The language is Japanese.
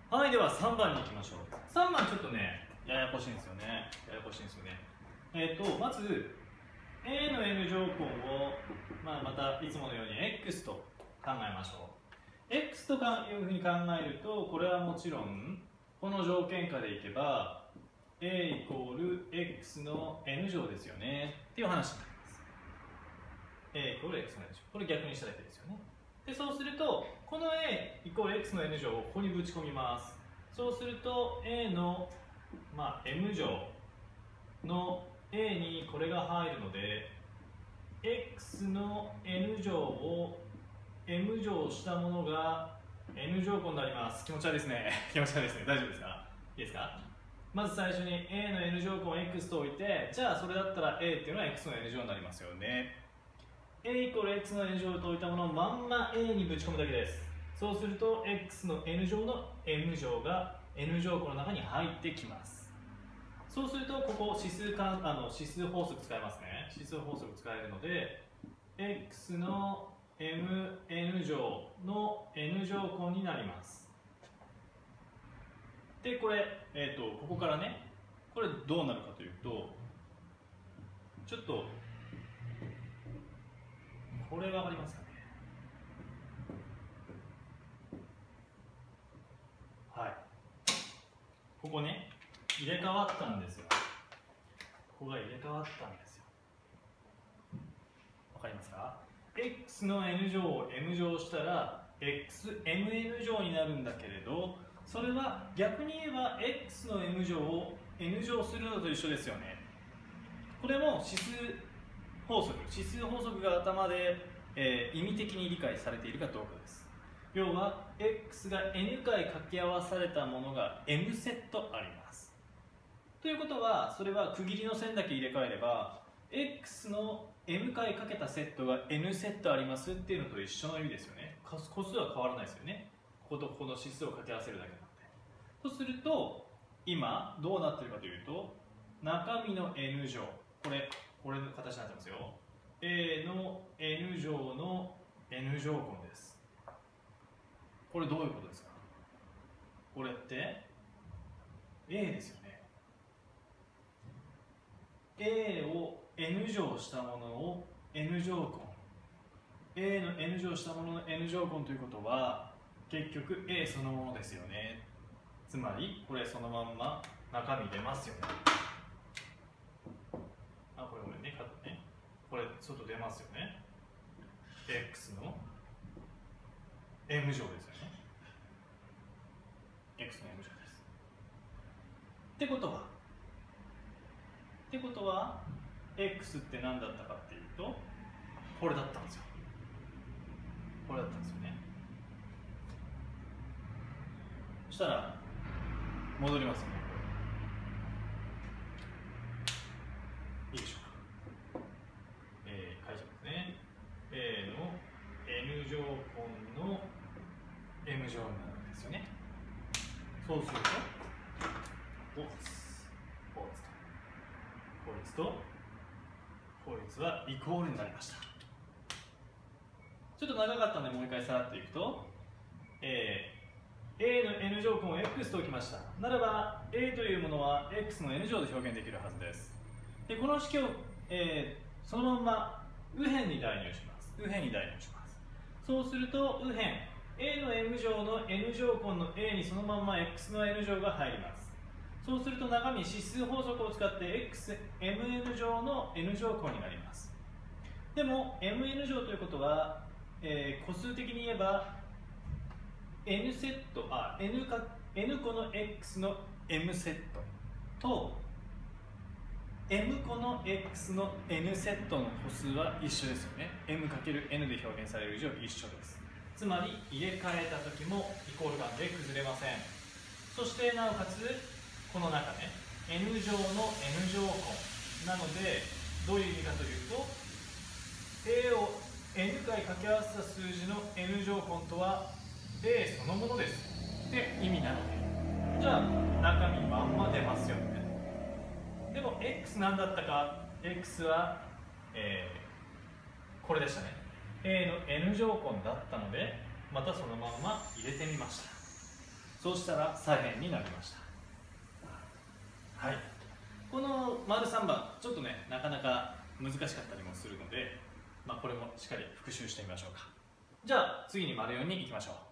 はい、では3番に行きましょう。3番ちょっとね、ややこしいんですよね。まず A の N 乗根を、またいつものように X と考えましょう。X というふうに考えると、これはもちろんこの条件下でいけば A イコール X の N 乗ですよねっていう話になります。A イコール X の N 乗、これ逆にしただけですよね。でそうすると、この A イコール X の N 乗をここにぶち込みます。そうすると A の、M 乗の A にこれが入るので X の N 乗を M 乗したものが N 乗根になります。気持ち悪いですね。気持ち悪いですね。大丈夫ですか？いいですか？まず最初に A の N 乗根を X と置いて、じゃあそれだったら A っていうのは X の N 乗になりますよね。A イコール X の N 乗と置いたものをまんま A にぶち込むだけです。そうすると X の N 乗の M 乗が N 乗根の中に入ってきます。そうするとここ指数法則使えますね。指数法則使えるので X の MN 乗の N 乗根になります。でこれ、ここからね、これどうなるかというと、ちょっとこれ分かりますかね。はい、ここね入れ替わったんですよ。ここが入れ替わったんですよ。わかりますか？ X の N 乗を M 乗したら XMN 乗になるんだけれど、それは逆に言えば X の M 乗を N 乗するのと一緒ですよね。これも指数法則が頭で、意味的に理解されているかどうかです。要は X が N 回掛け合わされたものが M セットあります。ということは、それは区切りの線だけ入れ替えれば X の M 回かけたセットが N セットありますっていうのと一緒の意味ですよね。個数は変わらないですよね。こことここの指数を掛け合わせるだけなので。とすると今どうなっているかというと、中身の N 乗、これの形になってますよ。 A の N 乗の N 乗根です。これどういうことですか？これって A ですよね。A を N 乗したものを N 乗根、 A の N 乗したものの N 乗根ということは結局 A そのものですよね。つまりこれそのまんま中身出ますよね。これごめんね、カットね。これ外出ますよね。 X の M 乗ですよね。 X の M 乗です。ってことは X って何だったかっていうと、これだったんですよ。これだったんですよね。そしたら戻りますよね。いいでしょうか。書いちゃいますね。 A の N 乗根の M 乗になるわけですよね。そうするとこいつとこいつはイコールになりました。ちょっと長かったのでもう一回さらっといくと、A の N 乗根を X と置きました。ならば A というものは X の N 乗で表現できるはずです。でこの式を、そのまま右辺に代入します。そうすると右辺 A の M 乗の N 乗根の A にそのまま X の N 乗が入ります。そうすると中身指数法則を使って XMN 乗の N 乗根になります。でも MN 乗ということは、個数的に言えば N セットN 個の X の M セットと M 個の X の N セットの個数は一緒ですよね。 M×N で表現される以上一緒です。つまり入れ替えた時もイコール感で崩れません。そしてなおかつこの中ね N 乗の N 乗根なので、どういう意味かというと A を N 回掛け合わせた数字の N 乗根とは A そのものですって意味なので、じゃあ中身まんま出ますよね。でも X 何だったか。 X は、これでしたね。 A の N 乗根だったのでまたそのまま入れてみました。 そうしたら左辺になりました。はい、この丸3番ちょっとねなかなか難しかったりもするので、これもしっかり復習してみましょうか。じゃあ次に丸4に行きましょう。